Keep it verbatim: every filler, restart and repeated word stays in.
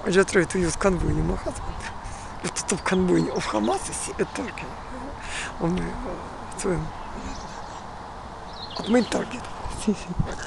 Önce tröjt kan bu yuma hat. Tutup kan bu of Hamas et Turkey. On so at min target. Sì, sì.